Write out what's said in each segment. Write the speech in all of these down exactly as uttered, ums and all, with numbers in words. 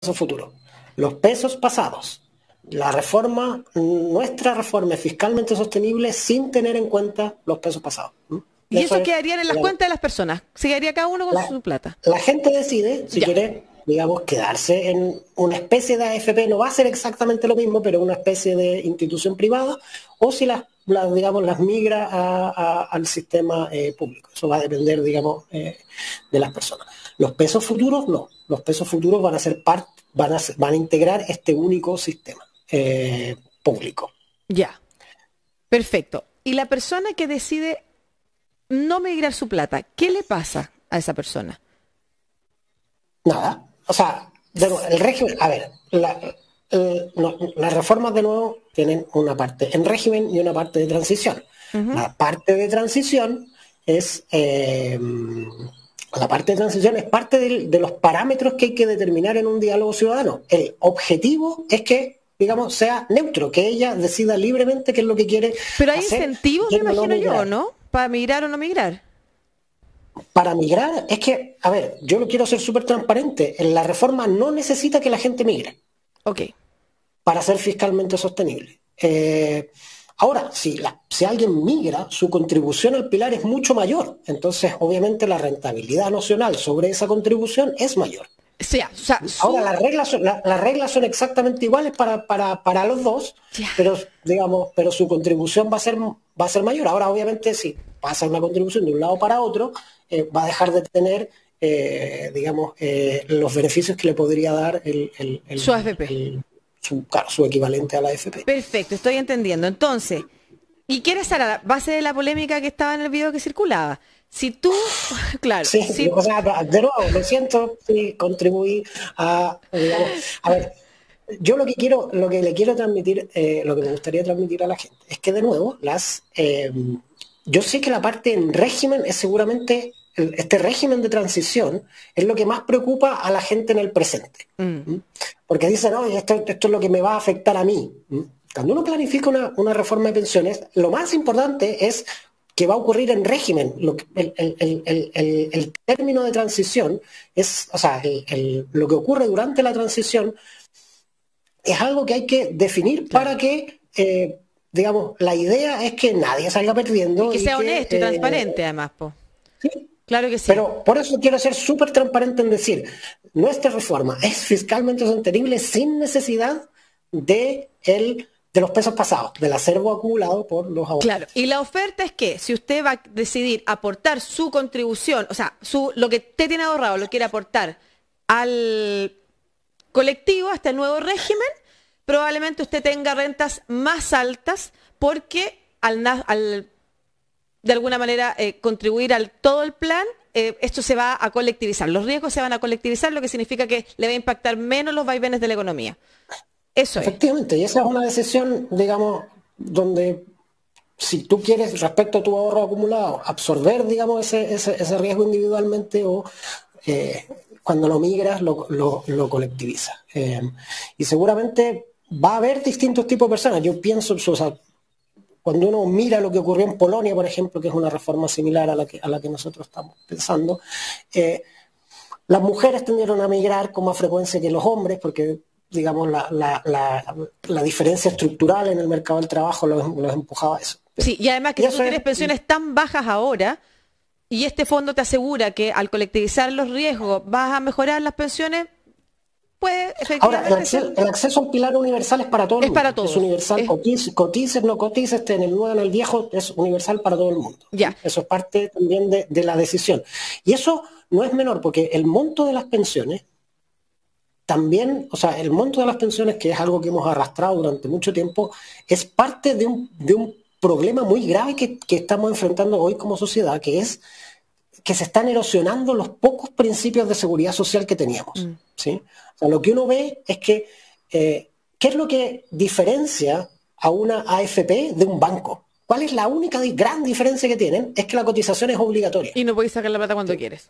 futuros. Los pesos pasados. La reforma, nuestra reforma es fiscalmente sostenible sin tener en cuenta los pesos pasados. Y eso, eso quedarían en las cuentas de las personas. Se quedaría cada uno con la, su plata. La gente decide si ya. quiere, digamos, quedarse en una especie de A F P. No va a ser exactamente lo mismo, pero una especie de institución privada, o si las, las digamos, las migra a, a, al sistema eh, público. Eso va a depender, digamos, eh, de las personas. Los pesos futuros no. Los pesos futuros van a ser parte, van a, van a integrar este único sistema eh, público. Ya. Perfecto. Y la persona que decide no migrar su plata, ¿qué le pasa a esa persona? Nada. O sea, de nuevo, el régimen, a ver, la, el, no, las reformas de nuevo tienen una parte en régimen y una parte de transición. Uh-huh. La parte de transición es eh, la parte de transición es parte de, de los parámetros que hay que determinar en un diálogo ciudadano. El objetivo es que, digamos, sea neutro, que ella decida libremente qué es lo que quiere. Pero hay hacer, incentivos, me imagino no yo, ¿no? Para migrar o no migrar. Para migrar, es que, a ver, yo lo quiero ser súper transparente. La reforma no necesita que la gente migre. Ok. Para ser fiscalmente sostenible. Eh, ahora, si, la, si alguien migra, su contribución al pilar es mucho mayor. Entonces, obviamente, la rentabilidad nacional sobre esa contribución es mayor. Sí, o sea, ahora, las reglas son, la, las reglas son exactamente iguales para, para, para los dos, yeah. pero digamos, pero su contribución va a ser, va a ser mayor. Ahora, obviamente, si pasa una contribución de un lado para otro, eh, va a dejar de tener, eh, digamos, eh, los beneficios que le podría dar el, el, el su A F P. El, su, claro, su equivalente a la A F P. Perfecto, estoy entendiendo. Entonces, ¿y qué era Sara? Base de la polémica que estaba en el video que circulaba. Si tú, claro. Sí, si... o sea, de nuevo, lo siento, sí, contribuí a, digamos, a ver, yo lo que quiero, lo que le quiero transmitir, eh, lo que me gustaría transmitir a la gente, es que de nuevo, las, eh, yo sé que la parte en régimen es seguramente, este régimen de transición es lo que más preocupa a la gente en el presente. Mm. Porque dicen, no, esto, esto es lo que me va a afectar a mí. Cuando uno planifica una, una reforma de pensiones, lo más importante es que va a ocurrir en régimen. Lo que, el, el, el, el, el término de transición es, o sea, el, el, lo que ocurre durante la transición es algo que hay que definir claro. para que, eh, digamos, la idea es que nadie salga perdiendo. Y que y sea que, honesto y eh, transparente, además, po. Sí. Claro que sí. Pero por eso quiero ser súper transparente en decir, nuestra reforma es fiscalmente sostenible sin necesidad de el... de los pesos pasados, del acervo acumulado por los abogados. Claro, y la oferta es que si usted va a decidir aportar su contribución, o sea, su, lo que usted tiene ahorrado lo quiere aportar al colectivo, a este nuevo régimen, probablemente usted tenga rentas más altas porque al, al de alguna manera eh, contribuir al todo el plan, eh, esto se va a colectivizar, los riesgos se van a colectivizar, lo que significa que le va a impactar menos los vaivenes de la economía. Eso Efectivamente, es. y esa es una decisión, digamos, donde si tú quieres, respecto a tu ahorro acumulado, absorber, digamos, ese, ese, ese riesgo individualmente o eh, cuando lo migras, lo, lo, lo colectivizas. Eh, y seguramente va a haber distintos tipos de personas. Yo pienso, o sea, cuando uno mira lo que ocurrió en Polonia, por ejemplo, que es una reforma similar a la que, a la que nosotros estamos pensando, eh, las mujeres tendieron a migrar con más frecuencia que los hombres, porque digamos, la, la, la, la diferencia estructural en el mercado del trabajo los, los empujaba a eso. Sí, y además que y si tú tienes es... pensiones tan bajas ahora, y este fondo te asegura que al colectivizar los riesgos vas a mejorar las pensiones, pues efectivamente... Ahora, el acceso, el acceso al pilar universal es para todo el es mundo. Para todos. Es universal, es... cotices, cotices, no cotices, esté en el nuevo, en el viejo, es universal para todo el mundo. Ya. Eso es parte también de, de la decisión. Y eso no es menor, porque el monto de las pensiones también, o sea, el monto de las pensiones, que es algo que hemos arrastrado durante mucho tiempo, es parte de un, de un problema muy grave que, que estamos enfrentando hoy como sociedad, que es que se están erosionando los pocos principios de seguridad social que teníamos. Mm. ¿Sí? O sea, lo que uno ve es que, eh, ¿qué es lo que diferencia a una A F P de un banco? ¿Cuál es la única gran diferencia que tienen? Es que la cotización es obligatoria. Y no podéis sacar la plata cuando sí. quieres.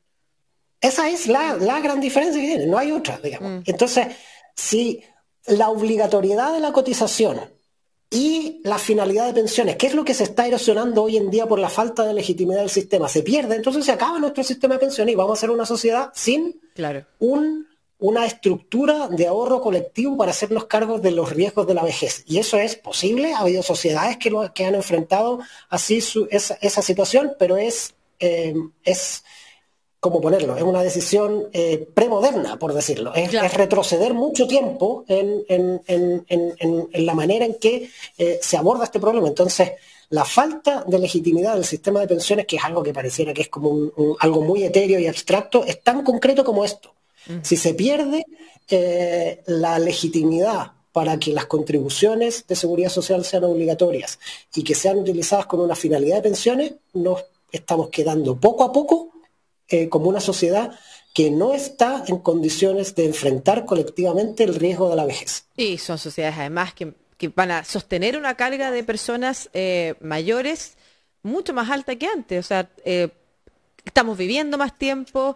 Esa es la, la gran diferencia que tiene, no hay otra, digamos. Mm. Entonces, si la obligatoriedad de la cotización y la finalidad de pensiones, que es lo que se está erosionando hoy en día por la falta de legitimidad del sistema, se pierde, entonces se acaba nuestro sistema de pensiones y vamos a ser una sociedad sin claro. un una estructura de ahorro colectivo para hacernos cargos de los riesgos de la vejez. Y eso es posible, ha habido sociedades que, lo, que han enfrentado así su, esa, esa situación, pero es, eh, es, ¿cómo ponerlo? Es una decisión eh, premoderna, por decirlo. Es, claro. es retroceder mucho tiempo en, en, en, en, en la manera en que eh, se aborda este problema. Entonces, la falta de legitimidad del sistema de pensiones, que es algo que pareciera que es como un, un, algo muy etéreo y abstracto, es tan concreto como esto. Si se pierde eh, la legitimidad para que las contribuciones de seguridad social sean obligatorias y que sean utilizadas con una finalidad de pensiones, nos estamos quedando poco a poco eh, como una sociedad que no está en condiciones de enfrentar colectivamente el riesgo de la vejez. Y son sociedades además que, que van a sostener una carga de personas eh, mayores mucho más alta que antes. O sea, eh, estamos viviendo más tiempo.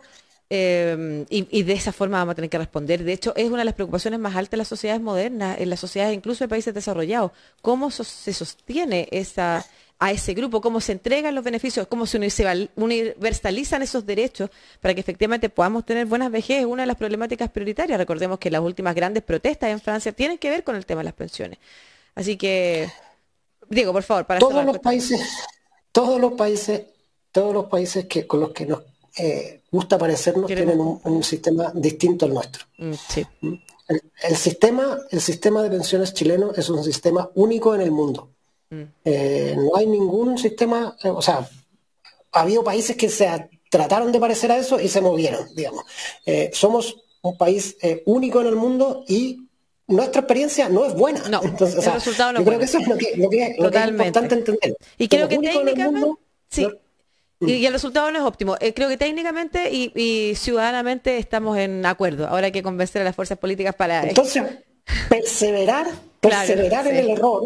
Eh, y, y de esa forma vamos a tener que responder. De hecho, es una de las preocupaciones más altas en las sociedades modernas, en las sociedades incluso de países desarrollados. ¿Cómo so se sostiene esa, a ese grupo? ¿Cómo se entregan los beneficios? ¿Cómo se universalizan esos derechos para que efectivamente podamos tener buenas vejez? Es una de las problemáticas prioritarias. Recordemos que las últimas grandes protestas en Francia tienen que ver con el tema de las pensiones. Así que, Diego, por favor, para todos los países, todos los países, todos los países que con los que nos Eh, gusta parecernos tienen un, un sistema distinto al nuestro. Mm, sí. el, el, sistema, el sistema de pensiones chileno es un sistema único en el mundo. Mm. Eh, no hay ningún sistema, eh, o sea, ha habido países que se a, trataron de parecer a eso y se movieron, digamos. Eh, somos un país eh, único en el mundo y nuestra experiencia no es buena. No, entonces, o sea, el resultado no yo es creo bueno. que eso es lo que, lo que, lo que es importante entender. Y creo que técnicamente, mundo, sí. No, Y el resultado no es óptimo. Eh, creo que técnicamente y, y ciudadanamente estamos en acuerdo. Ahora hay que convencer a las fuerzas políticas para... Entonces, perseverar, perseverar claro, en sí. el error.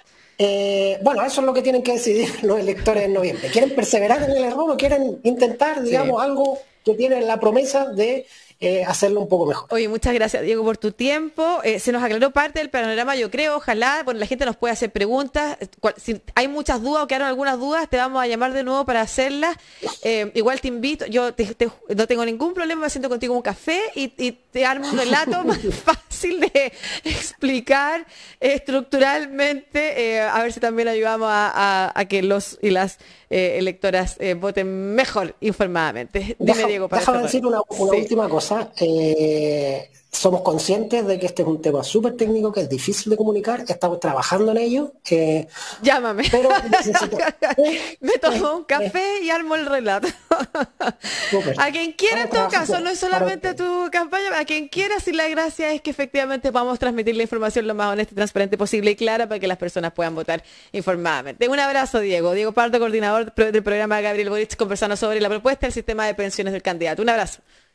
Eh, bueno, eso es lo que tienen que decidir los electores en noviembre. ¿Quieren perseverar en el error o quieren intentar, digamos, sí. algo que tiene la promesa de eh, hacerlo un poco mejor? Oye, muchas gracias, Diego, por tu tiempo. Eh, se nos aclaró parte del panorama, yo creo. Ojalá, bueno, la gente nos puede hacer preguntas. Si hay muchas dudas o quedaron algunas dudas, te vamos a llamar de nuevo para hacerlas. Eh, igual te invito, yo te, te, no tengo ningún problema, me siento contigo un café y, y te armo un relato más fácil de explicar estructuralmente, eh, a ver si también ayudamos a, a, a que los y las eh, electoras eh, voten mejor informadamente. Dime, Deja, Diego, para déjame decir una, una sí. última cosa. Eh, somos conscientes de que este es un tema súper técnico, que es difícil de comunicar, estamos trabajando en ello. Eh, Llámame. Pero necesito... Me tomo un café y armo el relato. A quien quiera, en todo caso, no es solamente tu campaña, a quien quiera, si la gracia es que efectivamente podamos transmitir la información lo más honesta, transparente posible y clara para que las personas puedan votar informadamente. Un abrazo, Diego. Diego Pardo, coordinador del programa Gabriel Boric, conversando sobre la propuesta del sistema de pensiones del candidato. Un abrazo.